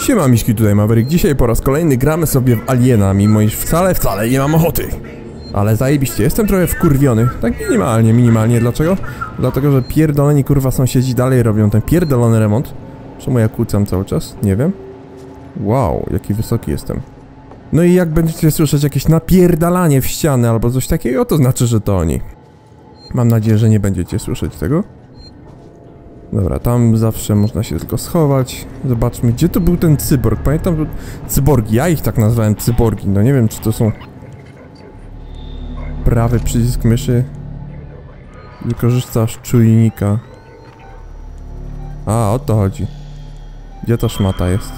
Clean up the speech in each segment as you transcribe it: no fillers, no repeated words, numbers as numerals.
Siema miśki, tutaj Maverick. Dzisiaj po raz kolejny gramy sobie w Aliena, mimo iż wcale nie mam ochoty. Ale zajebiście, jestem trochę wkurwiony. Tak minimalnie. Dlaczego? Dlatego, że pierdoleni kurwa sąsiedzi dalej robią ten pierdolony remont. Czemu ja kłócam cały czas? Nie wiem. Wow, jaki wysoki jestem. No i jak będziecie słyszeć jakieś napierdalanie w ścianę albo coś takiego, to znaczy, że to oni. Mam nadzieję, że nie będziecie słyszeć tego. Dobra, tam zawsze można się tylko schować. Zobaczmy, gdzie to był ten cyborg. Pamiętam, cyborgi, ja ich tak nazwałem cyborgi. No nie wiem, czy to są... Prawy przycisk myszy. Wykorzystasz czujnika. A, o to chodzi. Gdzie ta szmata jest?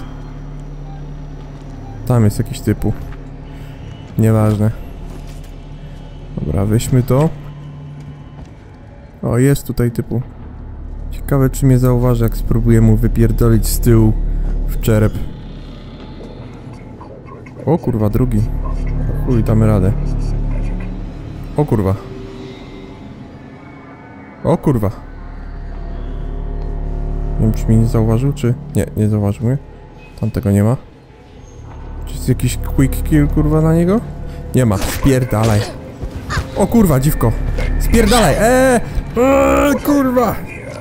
Tam jest jakiś typu. Nieważne. Dobra, weźmy to. O, jest tutaj typu. Ciekawe, czy mnie zauważy, jak spróbuję mu wypierdolić z tyłu w czerep. O kurwa, drugi. Chuj, damy radę. O kurwa. O kurwa. Nie wiem, czy mnie nie zauważył, czy... Nie zauważył mnie. Tam tego nie ma. Czy jest jakiś quick kill, kurwa, na niego? Nie ma. Spierdalaj. O kurwa, dziwko. Spierdalaj. Kurwa.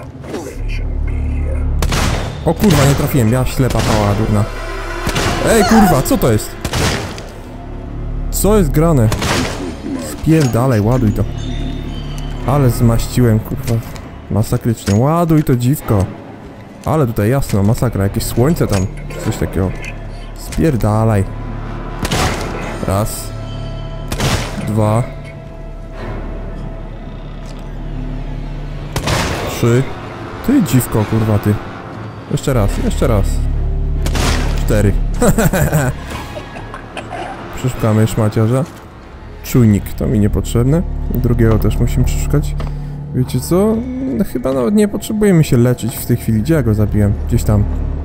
O kurwa, nie trafiłem, ja ślepa pała durna. Ej kurwa, co to jest? Co jest grane? Spierdalaj, ładuj to. Ale zmaściłem, kurwa. Masakrycznie, ładuj to dziwko. Ale tutaj jasno, masakra, jakieś słońce tam, czy coś takiego. Spierdalaj. Raz. Dwa. Trzy. Ty dziwko, kurwa, ty. Jeszcze raz. 4. Przeszukamy szmaciarza. Czujnik, to mi niepotrzebne. Drugiego też musimy przeszukać. Wiecie co? No, chyba nawet nie potrzebujemy się leczyć w tej chwili. Gdzie ja go zabiłem? Gdzieś tam.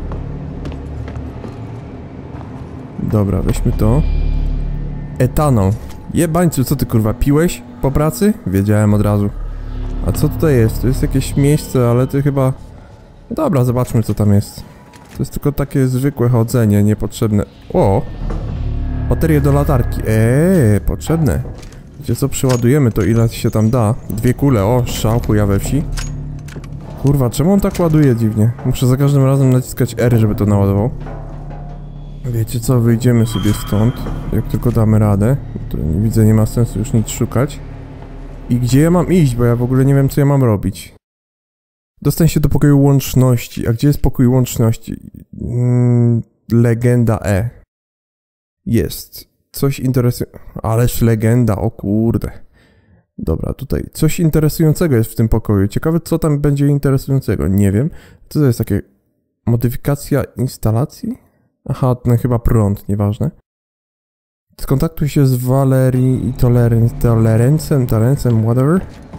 Dobra, weźmy to. Etanol. Jebańcu, co ty kurwa piłeś po pracy? Wiedziałem od razu. A co tutaj jest? To jest jakieś miejsce, ale ty chyba... Dobra, zobaczmy, co tam jest. To jest tylko takie zwykłe chodzenie, niepotrzebne. O! Baterie do latarki. Potrzebne. Wiecie co, przyładujemy to, ile się tam da. 2 kule, o, szał chuja we wsi. Kurwa, czemu on tak ładuje dziwnie? Muszę za każdym razem naciskać R, żeby to naładował. Wiecie co, wyjdziemy sobie stąd, jak tylko damy radę. To nie widzę, nie ma sensu już nic szukać. I gdzie ja mam iść, bo ja w ogóle nie wiem, co ja mam robić. Dostań się do pokoju łączności. A gdzie jest pokój łączności? Legenda E. Jest. Coś interesującego. Ależ legenda, o kurde. Dobra, tutaj coś interesującego jest w tym pokoju. Ciekawe, co tam będzie interesującego. Nie wiem. Co to jest takie... Modyfikacja instalacji? Aha, ten chyba prąd, nieważne. Skontaktuj się z Valerii i Tolerencem, whatever.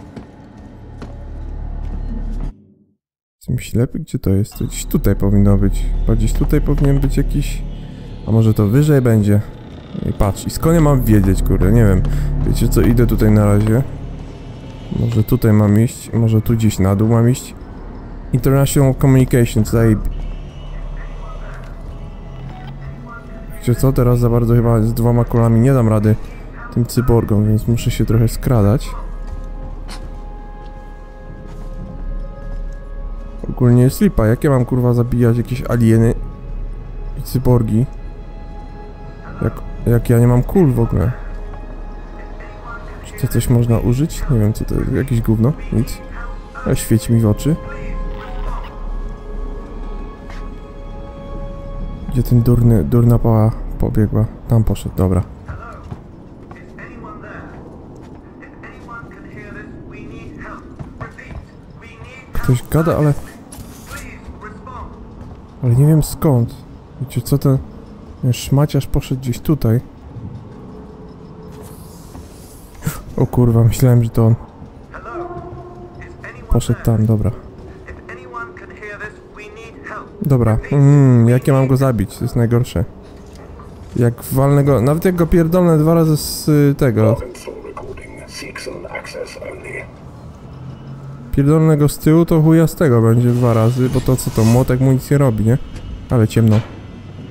Jestem ślepy? Gdzie to jest? To gdzieś tutaj powinno być. Chyba gdzieś tutaj powinien być jakiś... A może to wyżej będzie? I patrz, i skąd ja mam wiedzieć, kurde, nie wiem. Wiecie co, idę tutaj na razie. Może tutaj mam iść, może tu gdzieś na dół mam iść. International Communications, Wiecie co, teraz za bardzo chyba z 2 kulami nie dam rady tym cyborgom, więc muszę się trochę skradać. Ogólnie jest lipa, jak ja mam kurwa zabijać jakieś alieny i cyborgi? Jak ja nie mam kul w ogóle. Czy to coś można użyć? Nie wiem co to jest, jakieś gówno, nic. Ale świeci mi w oczy. Gdzie ten durna pała pobiegła? Tam poszedł, dobra. Ktoś gada, ale nie wiem skąd. Wiecie co, ten szmaciarz poszedł gdzieś tutaj. O kurwa, myślałem, że to on. Poszedł tam, dobra. Dobra, jak ja mam go zabić? To jest najgorsze. Jak walnę go, nawet jak go pierdolnę 2 razy z tego. Pierdolnę go z tyłu, to chuja z tego będzie 2 razy, bo to co to, młotek mu nic nie robi, nie? Ale ciemno.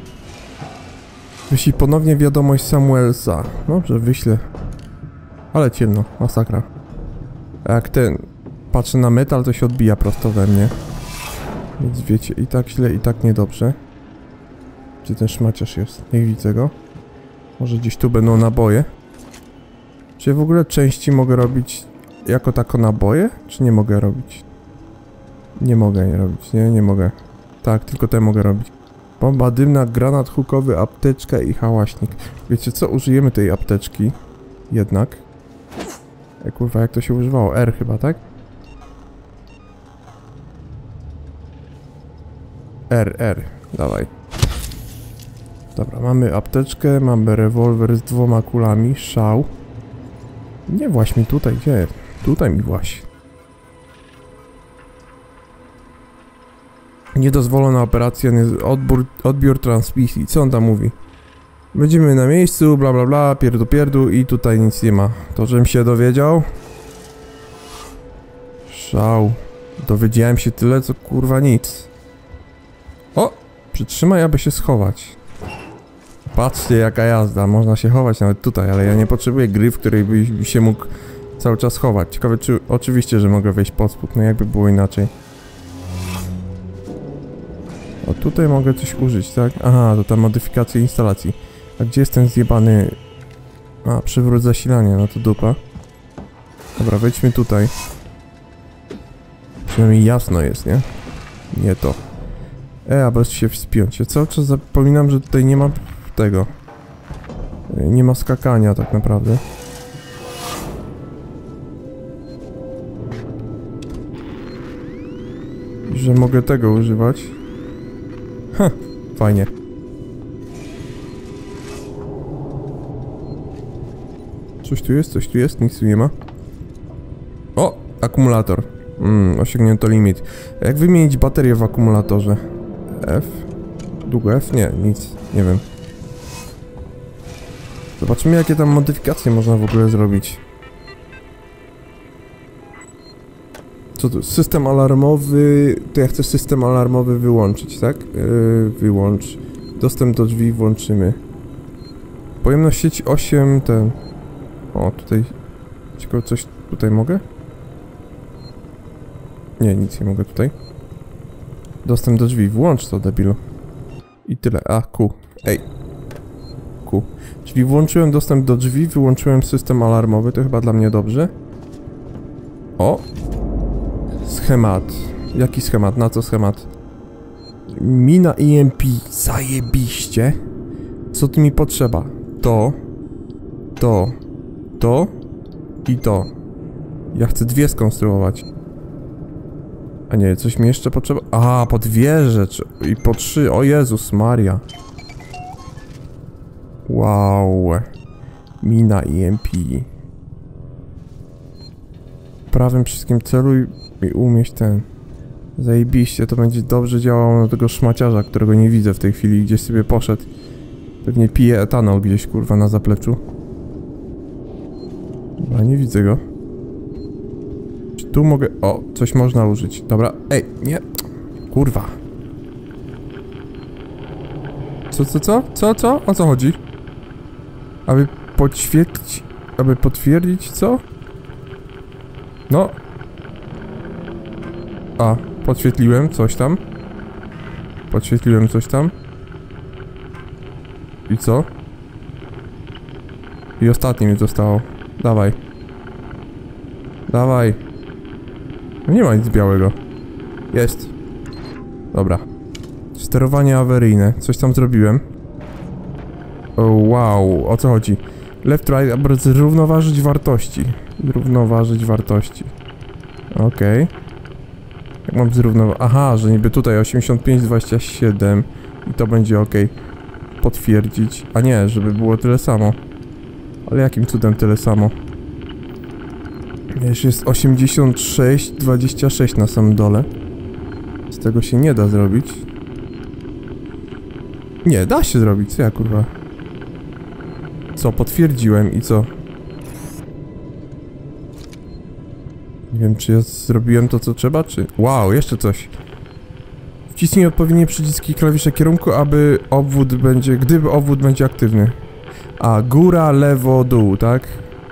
Wyślij ponownie wiadomość Samuelsa. Dobrze, wyślę. Ale ciemno, masakra. A jak ten patrzę na metal, to się odbija prosto we mnie. Więc wiecie, i tak źle, i tak niedobrze. Gdzie ten szmaciarz jest? Nie widzę go. Może gdzieś tu będą naboje? Czy ja w ogóle części mogę robić jako tako naboje? Czy nie mogę robić? Nie mogę je robić, nie mogę. Tak, tylko te mogę robić. Bomba dymna, granat hukowy, apteczka i hałaśnik. Wiecie co? Użyjemy tej apteczki. Jednak. Kurwa, jak to się używało? R chyba, tak? R. Dawaj. Dobra, mamy apteczkę, mamy rewolwer z 2 kulami, szał. Nie właź mi tutaj, gdzie? Tutaj mi właź. Niedozwolona operacja, odbiór transmisji. Co on tam mówi? Będziemy na miejscu, bla bla bla, pierdu i tutaj nic nie ma. To, żebym się dowiedział. Szał. Dowiedziałem się tyle, co kurwa nic. O! Przytrzymaj, aby się schować. Patrzcie, jaka jazda. Można się chować nawet tutaj, ale ja nie potrzebuję gry, w której by się mógł cały czas chować. Ciekawe, czy... Oczywiście, że mogę wejść pod spód. No jakby było inaczej. O, tutaj mogę coś użyć, tak? Aha, to ta modyfikacja instalacji. A gdzie jest ten zjebany... A, przywrót zasilania, no to dupa. Dobra, wejdźmy tutaj. Przynajmniej jasno jest, nie? Nie to. Aby się wspiąć. Ja cały czas zapominam, że tutaj nie ma tego. Nie ma skakania tak naprawdę. I że mogę tego używać. Ha, fajnie. Coś tu jest, nic tu nie ma. O, akumulator. Osiągnięto limit. Jak wymienić baterię w akumulatorze? F? Długo F? Nie, nic, nie wiem. Zobaczymy, jakie tam modyfikacje można w ogóle zrobić. Co tu? System alarmowy... To ja chcę system alarmowy wyłączyć, tak? Wyłącz. Dostęp do drzwi włączymy. Pojemność sieci 8, ten... O, tutaj... Ciekawe, coś tutaj mogę? Nie, nic nie mogę tutaj. Dostęp do drzwi. Włącz to, debilu. I tyle. A, Q. Ej. Q. Czyli włączyłem dostęp do drzwi, wyłączyłem system alarmowy. To chyba dla mnie dobrze. O! Schemat. Jaki schemat? Na co schemat? Mina EMP. Zajebiście. Co tu mi potrzeba? To i to. Ja chcę 2 skonstruować. A nie, coś mi jeszcze potrzeba... A, po 2 rzeczy. I po 3. O Jezus Maria. Wow. Mina EMP. Prawym przyciskiem celuj i umieść ten. Zajebiście, to będzie dobrze działało na tego szmaciarza, którego nie widzę w tej chwili. Gdzieś sobie poszedł. Pewnie pije etanol gdzieś, kurwa, na zapleczu. A nie widzę go. Czy tu mogę... O, coś można użyć. Dobra, ej, nie. Kurwa. Co? O co chodzi? Aby podświetlić... Aby potwierdzić, co? No. A, podświetliłem coś tam. I co? I ostatnie mi zostało. Dawaj. No nie ma nic białego. Jest. Dobra. Sterowanie awaryjne. Coś tam zrobiłem. O, wow. O co chodzi? Left, right, aby zrównoważyć wartości. Okej. Jak mam zrównoważyć? Aha, że niby tutaj 85-27 i to będzie ok. Potwierdzić. A nie, żeby było tyle samo. Ale jakim cudem tyle samo? Jeszcze jest 86-26 na samym dole. Z tego się nie da zrobić. Nie, da się zrobić, co ja kurwa? Co, potwierdziłem i co? Nie wiem, czy ja zrobiłem to, co trzeba, czy... Wow, jeszcze coś. Wciśnij odpowiednie przyciski klawisze kierunku, gdyby obwód będzie aktywny. A, góra, lewo, dół, tak?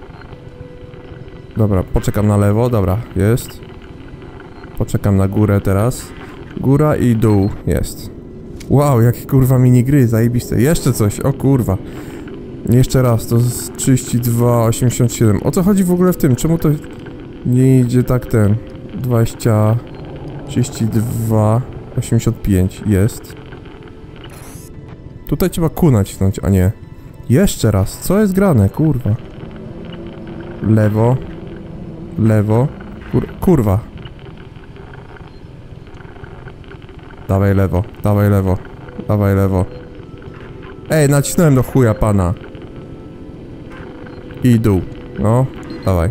Dobra, poczekam na lewo, dobra, jest. Poczekam na górę teraz. Góra i dół, jest. Wow, jakie kurwa minigry, zajebiste. Jeszcze coś, o kurwa. Jeszcze raz, to jest 32,87. O co chodzi w ogóle w tym? Czemu to nie idzie tak ten? 20... 32,85 jest. Tutaj trzeba Q nacisnąć, a nie. Jeszcze raz, co jest grane, kurwa. Lewo. Lewo. Kurwa. Dawaj lewo, dawaj lewo, dawaj lewo. Ej, nacisnąłem do chuja pana. I dół. No, dawaj.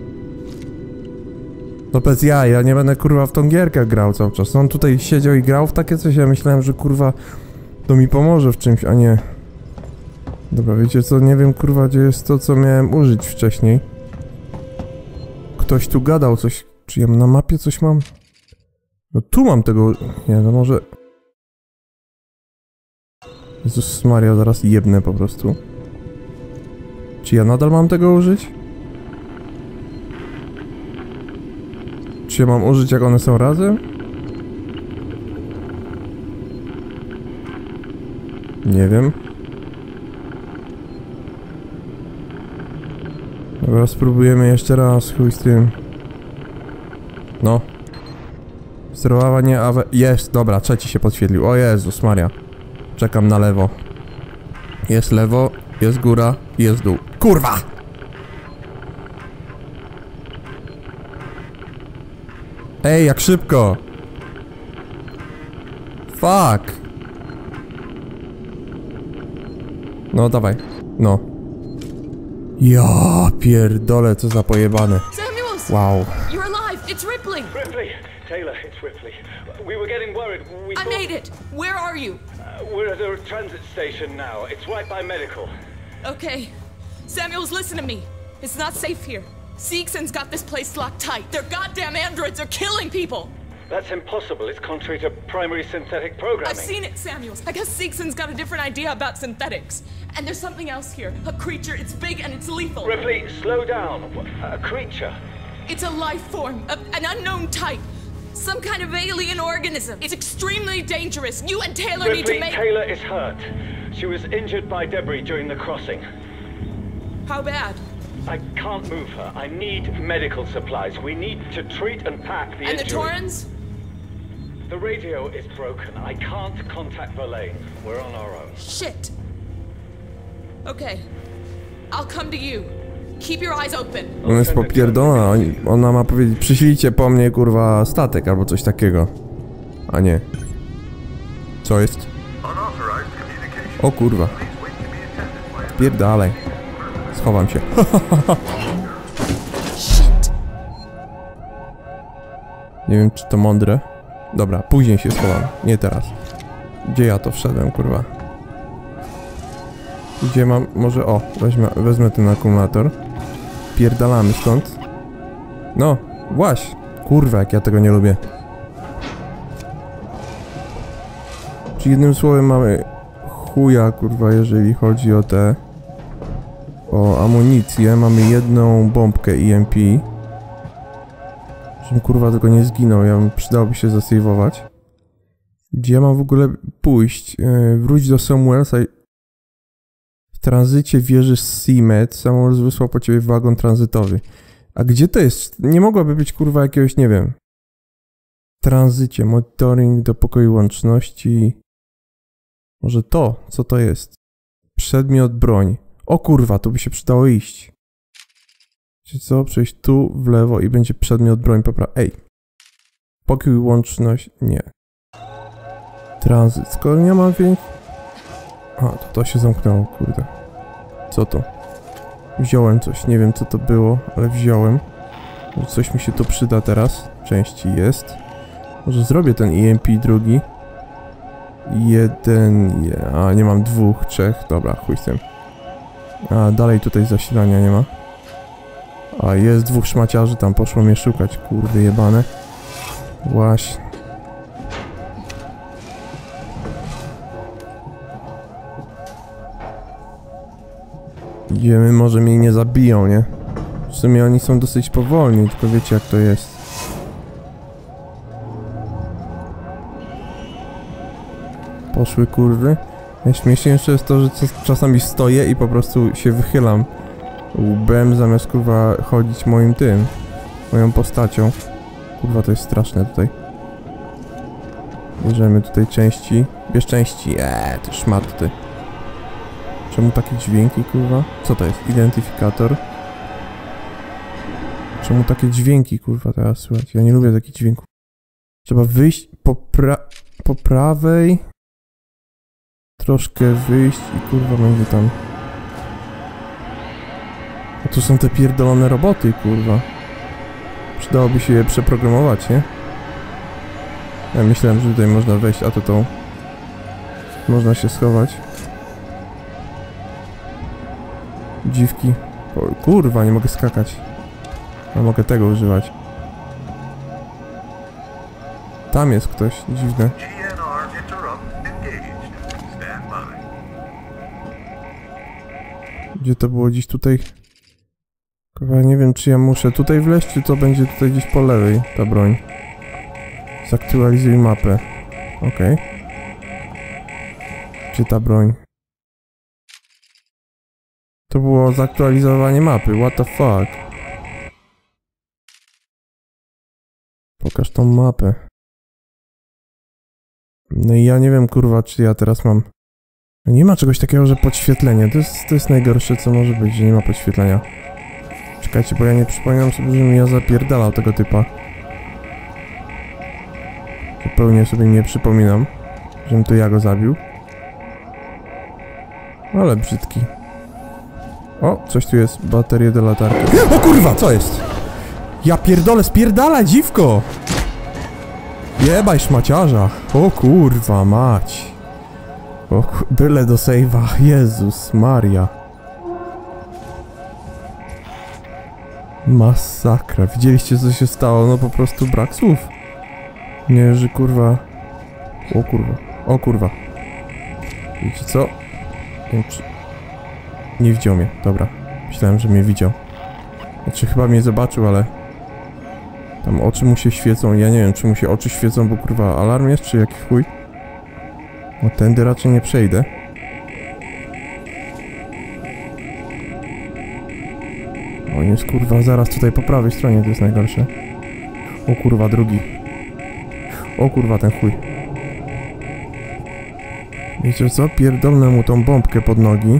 No bez ja nie będę kurwa w tą gierkę grał cały czas. On tutaj siedział i grał w takie coś, ja myślałem, że kurwa to mi pomoże w czymś, a nie. Dobra, wiecie co, nie wiem kurwa gdzie jest to, co miałem użyć wcześniej. Ktoś tu gadał coś, czy ja na mapie coś mam? No tu mam tego, nie no może... Jezus Maria, zaraz jebnę po prostu. Czy ja nadal mam tego użyć? Czy ja mam użyć jak one są razem? Nie wiem. Dobra, spróbujemy jeszcze raz, chuj z tym. No. Sterowanie jest, dobra, trzeci się podświetlił. O Jezus Maria. Czekam na lewo. Jest lewo, jest góra, jest dół. Kurwa! Ej, jak szybko! Fuck! No, dawaj. No. Ja pierdolę, co za pojebane. Samuels! Wow. You're alive! It's Ripley! Ripley! Taylor, it's Ripley. We were getting worried. I made it! Where are you? We're at a transit station now. It's right by medical. Okay. Samuels, listen to me. It's not safe here. Seegson's got this place locked tight. Their goddamn androids are killing people! That's impossible. It's contrary to primary synthetic programming. I've seen it, Samuels. I guess Seegson's got a different idea about synthetics. And there's something else here. A creature, it's big and it's lethal. Ripley, slow down. A creature. It's a life form, an unknown type. Some kind of alien organism. It's extremely dangerous. You and Taylor need to make... Taylor is hurt. She was injured by debris during the crossing. How bad? I can't move her. I need medical supplies. We need to treat and pack the injury. And the Torrens? The radio is broken. I can't contact Verlaine. We're on our own. Shit. Okay. I'll come to you. Keep your eyes open. Ona jest popierdolona, ona ma powiedzieć, przyślijcie po mnie kurwa statek albo coś takiego. A nie. Co jest? O kurwa. Spierdalaj. Schowam się. Shit. Nie wiem czy to mądre. Dobra, później się schowam, nie teraz. Gdzie ja to wszedłem, kurwa? Gdzie mam, może o, wezmę ten akumulator. Pierdalamy stąd. No, właśnie. Kurwa, jak ja tego nie lubię. Czy jednym słowem mamy chuja, kurwa, jeżeli chodzi o o amunicję. Mamy jedną bombkę EMP. Żebym kurwa tylko nie zginął, przydałoby się zasejwować. Gdzie ja mam w ogóle pójść? Wróć do Samuelsa. W tranzycie wieży Seamed. Samuels wysłał po ciebie wagon tranzytowy. A gdzie to jest? Nie mogłaby być kurwa jakiegoś, nie wiem. W tranzycie. Monitoring do pokoju łączności. Może to? Co to jest? Przedmiot broń. O kurwa, tu by się przydało iść. Wiecie co? Przejść tu w lewo i będzie przedmiot broń Ej. Pokój łączność. Nie. Tranzyt. Skoro nie ma więcej... A, to się zamknęło, kurde. Co to? Wziąłem coś, nie wiem co to było, ale wziąłem. Może coś mi się tu przyda teraz. Części jest. Może zrobię ten EMP drugi. Jeden... A, nie mam dwóch, trzech. Dobra, chuj z tym. A, dalej tutaj zasilania nie ma. A, jest dwóch szmaciarzy, tam poszło mnie szukać, kurde jebane. Właśnie. Idziemy, może mnie nie zabiją, nie? W sumie oni są dosyć powolni, tylko wiecie jak to jest. Poszły kurwy. Najśmieszniejsze jest to, że czasami stoję i po prostu się wychylam łbem zamiast kurwa chodzić moją postacią. Kurwa, to jest straszne tutaj. Bierzemy tutaj części. Bierz części. Ty szmat ty. Czemu takie dźwięki, kurwa? Co to jest? Identyfikator. Czemu takie dźwięki, kurwa, teraz słychać? Ja nie lubię takich dźwięków. Trzeba wyjść po prawej. Troszkę wyjść i kurwa będzie tam. A tu są te pierdolone roboty, kurwa. Przydałoby się je przeprogramować, nie? Ja myślałem, że tutaj można wejść, a to tą... Można się schować. Dziwki. O, kurwa, nie mogę skakać. Ja mogę tego używać. Tam jest ktoś, dziwne. Gdzie to było? Gdzieś tutaj? Kurwa, nie wiem, czy ja muszę tutaj wleźć, czy to będzie tutaj gdzieś po lewej, ta broń. Zaktualizuj mapę. Okej. Gdzie ta broń? To było zaktualizowanie mapy, what the fuck? Pokaż tą mapę. No i ja nie wiem, kurwa, czy ja teraz mam... Nie ma czegoś takiego, że podświetlenie. To jest najgorsze, co może być, że nie ma podświetlenia. Czekajcie, bo ja nie przypominam sobie, żebym ja zapierdalał tego typa. Zupełnie sobie nie przypominam, żebym to ja go zabił. Ale brzydki. O, coś tu jest. Baterie do latarki. O kurwa, co jest? Ja pierdolę, spierdala, dziwko! Jebaj szmaciarza. O kurwa, mać. O, byle do save'a. Jezus Maria. Masakra. Widzieliście, co się stało? No po prostu brak słów. Nie, że kurwa... O kurwa. O kurwa. Wiecie co? Nie widział mnie. Dobra. Myślałem, że mnie widział. Znaczy chyba mnie zobaczył, ale... Tam oczy mu się świecą. Ja nie wiem, czy mu się oczy świecą, bo kurwa alarm jest, czy jaki chuj? No tędy raczej nie przejdę. O, jest kurwa, zaraz tutaj po prawej stronie, to jest najgorsze. O kurwa, drugi. O kurwa, ten chuj. Wiecie co? Pierdolnę mu tą bombkę pod nogi.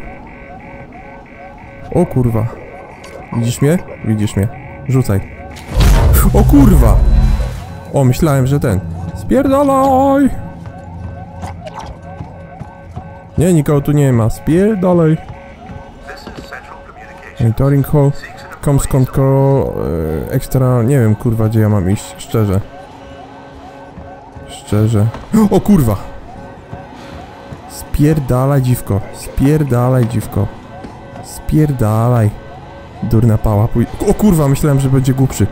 O kurwa. Widzisz mnie? Widzisz mnie. Rzucaj. O kurwa! O, myślałem, że ten. Spierdalaj! Nie, nikogo tu nie ma. Spierdalaj. Monitoring hall. Comms control. Extra. Nie wiem, kurwa, gdzie ja mam iść. Szczerze. Szczerze. O kurwa! Spierdalaj, dziwko. Spierdalaj, dziwko. Spierdalaj. Durna pała. O kurwa, myślałem, że będzie głupszy.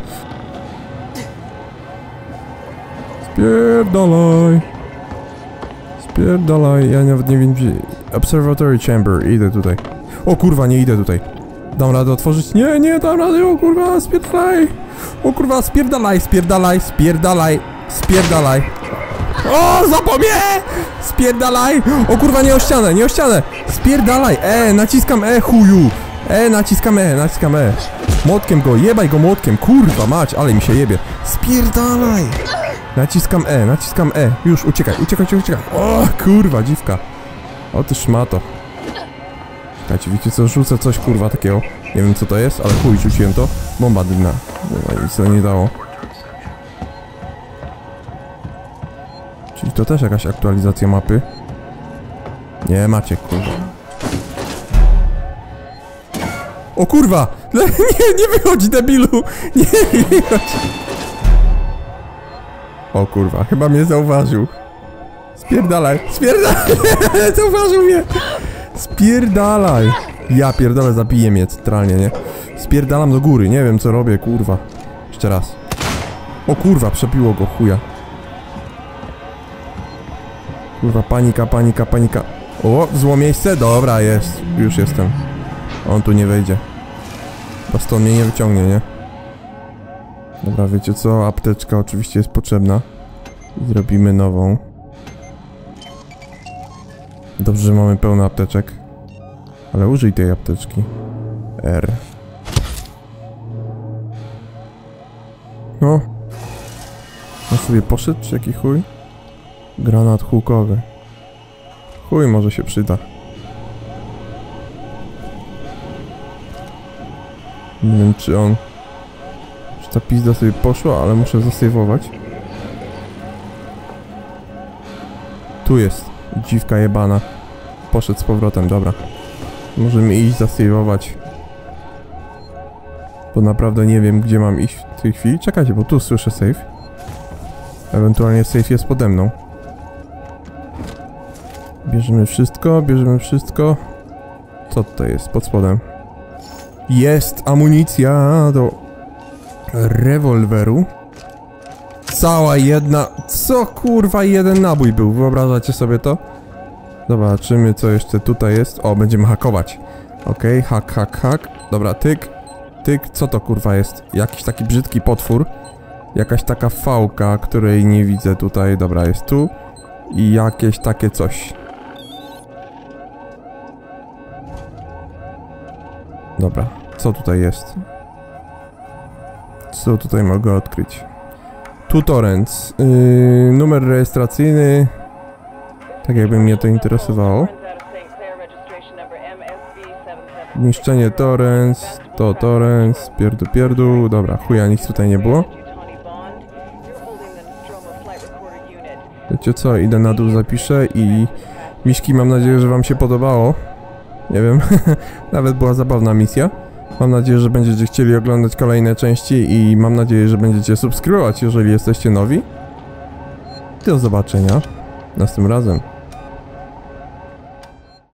Spierdalaj. Spierdalaj. Ja nawet nie wiem gdzie... Observatory chamber. Idę tutaj. O kurwa, nie idę tutaj. Dam radę otworzyć? Nie, nie dam rady. O kurwa, spierdalaj. O kurwa, spierdalaj, spierdalaj, spierdalaj. Spierdalaj. O, zapomnę! Spierdalaj! O kurwa, nie o ścianę, nie o ścianę! Spierdalaj! Naciskam chuju! Naciskam naciskam Młotkiem go, jebaj go młotkiem, kurwa mać, ale mi się jebie. Spierdalaj! Naciskam naciskam Już, uciekaj, uciekaj, uciekaj. O, kurwa, dziwka. O, ty szmato. Czekajcie, wiecie co, rzucę coś, kurwa, takiego. Nie wiem co to jest, ale chuj, rzuciłem to. Bomba dymna. No i co nie dało. Czyli to też jakaś aktualizacja mapy. Nie macie, kurwa. O kurwa! Nie wychodź, debilu! Nie wychodź! O kurwa, chyba mnie zauważył. Spierdalaj! Spierdalaj! Zauważył mnie! Spierdalaj! Ja pierdolę, zabiję mnie centralnie, nie? Spierdalam do góry, nie wiem co robię, kurwa. Jeszcze raz. O kurwa, przebiło go, chuja. Kurwa, panika, panika, panika. O, zło miejsce? Dobra, jest. Już jestem. On tu nie wejdzie. Bo stąd mnie nie wyciągnie, nie? Dobra, wiecie co? Apteczka oczywiście jest potrzebna. Zrobimy nową. Dobrze, że mamy pełno apteczek. Ale użyj tej apteczki. R. No. On sobie poszedł, czy jaki chuj? Granat hukowy. Chuj, może się przyda. Nie wiem, czy on... Czy ta pizda sobie poszła, ale muszę zasejwować. Tu jest. Dziwka jebana. Poszedł z powrotem, dobra. Możemy iść zasejwować. Bo naprawdę nie wiem, gdzie mam iść w tej chwili. Czekajcie, bo tu słyszę save. Ewentualnie save jest pode mną. Bierzemy wszystko, bierzemy wszystko. Co to jest pod spodem? Jest amunicja do rewolweru. Cała jedna... Co kurwa, jeden nabój był, wyobrażacie sobie to? Zobaczymy, co jeszcze tutaj jest. O, będziemy hakować. Okej, hak, hak, hak. Dobra, tyk. Tyk, co to kurwa jest? Jakiś taki brzydki potwór. Jakaś taka fałka, której nie widzę tutaj. Dobra, jest tu. I jakieś takie coś. Dobra, co tutaj jest? Co tutaj mogę odkryć? Tutorens. Numer rejestracyjny. Tak jakby mnie to interesowało. Niszczenie Torrens. To Torrens. Pierdu. Dobra, chuja, nic tutaj nie było. Wiecie co, idę na dół, zapiszę i... Miśki, mam nadzieję, że wam się podobało. Nie wiem, nawet była zabawna misja. Mam nadzieję, że będziecie chcieli oglądać kolejne części i mam nadzieję, że będziecie subskrybować, jeżeli jesteście nowi. Do zobaczenia następnym razem.